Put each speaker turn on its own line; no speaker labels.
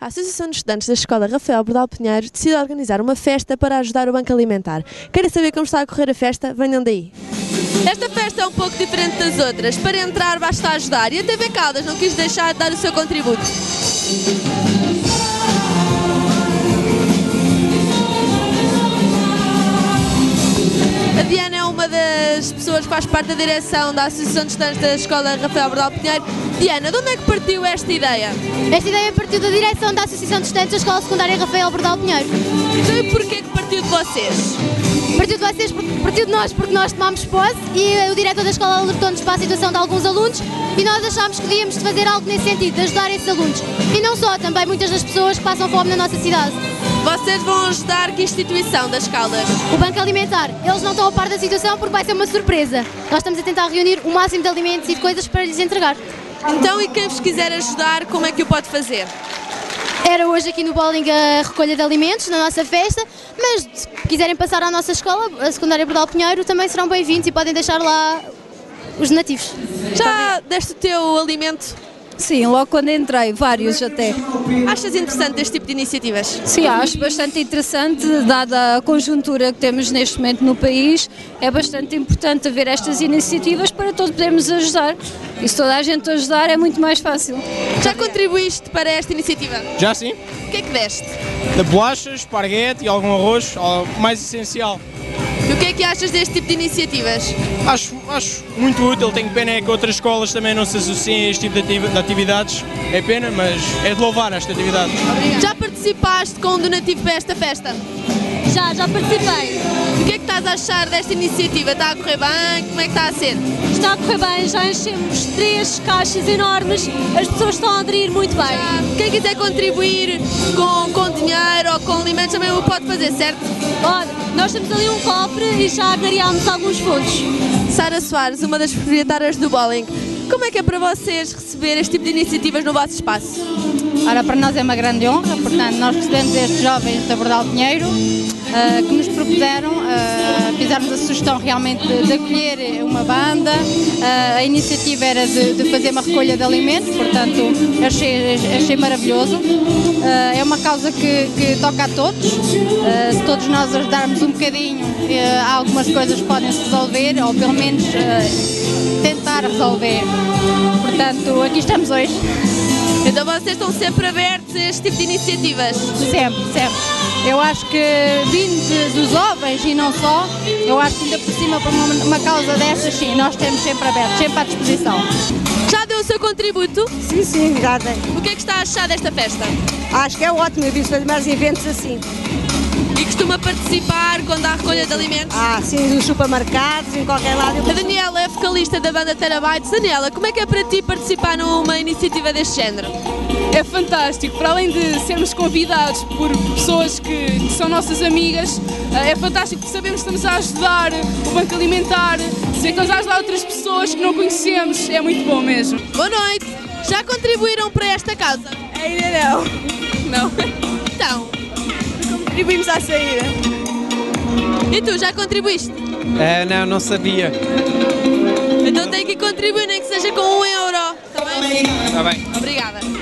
A Associação de Estudantes da Escola Rafael Bordal Pinheiro decide organizar uma festa para ajudar o Banco Alimentar. Querem saber como está a correr a festa? Venham daí! Esta festa é um pouco diferente das outras. Para entrar basta ajudar e a TV Caldas não quis deixar de dar o seu contributo. A Diana é uma das pessoas que faz parte da direção da Associação de Estudantes da Escola Rafael Bordal Pinheiro. Diana, de onde é que partiu esta ideia?
Esta ideia partiu da direção da Associação de Estudantes da Escola Secundária Rafael Bordal Pinheiro.
Então e porquê que partiu de vocês?
Partiu de nós porque nós tomámos posse e o diretor da escola alertou-nos para a situação de alguns alunos e nós achámos que devíamos fazer algo nesse sentido, de ajudar esses alunos. E não só, também muitas das pessoas que passam fome na nossa cidade.
Vocês vão ajudar que instituição das Caldas?
O Banco Alimentar. Eles não estão a par da situação porque vai ser uma surpresa. Nós estamos a tentar reunir o máximo de alimentos e de coisas para lhes entregar.
Então, e quem vos quiser ajudar, como é que o pode fazer?
Era hoje aqui no bowling a recolha de alimentos, na nossa festa, mas se quiserem passar à nossa escola, a Secundária Bordal Pinheiro, também serão bem-vindos e podem deixar lá os donativos.
Já deste o teu alimento?
Sim, logo quando entrei, vários até.
Achas interessante este tipo de iniciativas?
Sim, acho bastante interessante, dada a conjuntura que temos neste momento no país, é bastante importante haver estas iniciativas para todos podermos ajudar. E se toda a gente ajudar é muito mais fácil.
Já contribuíste para esta iniciativa?
Já sim.
O que é que deste?
Da bolachas, esparguete e algum arroz, o mais essencial.
E o que é que achas deste tipo de iniciativas?
Acho muito útil, tenho pena é que outras escolas também não se associem a este tipo de atividades. É pena, mas é de louvar esta atividade.
Já participaste com um donativo para esta festa?
Já participei.
O que é que estás a achar desta iniciativa? Está a correr bem? Como é que está a ser?
Está a correr bem, já enchemos 3 caixas enormes, as pessoas estão a aderir muito bem.
Quem quiser contribuir com dinheiro ou com alimentos também o pode fazer, certo?
Olha, nós temos ali um cofre e já agariámos alguns fundos.
Sara Soares, uma das proprietárias do bowling. Como é que é para vocês receber este tipo de iniciativas no vosso espaço?
Ora, para nós é uma grande honra, portanto, nós recebemos estes jovens da Bordal Pinheiro que nos propuseram, fizemos a sugestão realmente de acolher uma banda, a iniciativa era de fazer uma recolha de alimentos, portanto, achei maravilhoso. É uma causa que toca a todos, se todos nós ajudarmos um bocadinho, algumas coisas podem se resolver, ou pelo menos tentar resolver. Portanto, aqui estamos hoje.
Então vocês estão sempre abertos a este tipo de iniciativas?
Sempre, sempre. Eu acho que vindo dos jovens e não só, eu acho que ainda por cima para uma causa destas, sim, nós estamos sempre abertos, sempre à disposição.
Já deu o seu contributo?
Sim, já dei.
O que é que está a achar desta festa?
Acho que é ótimo, eu vi fazer mais eventos assim.
E costuma participar quando há recolha de alimentos?
Sim, nos supermercados, em qualquer lado.
A Daniela é vocalista da banda Terabytes. Daniela, como é que é para ti participar numa iniciativa deste género?
É fantástico, para além de sermos convidados por pessoas que são nossas amigas, é fantástico porque sabemos que estamos a ajudar o Banco Alimentar, saber que estamos a ajudar outras pessoas que não conhecemos, é muito bom mesmo.
Boa noite! Já contribuíram para esta causa?
Ainda não.
Não? Então?
Contribuímos à saída.
E tu, já contribuíste?
Não sabia.
Então tem que contribuir, nem que seja com €1. Está bem?
Está bem.
Obrigada.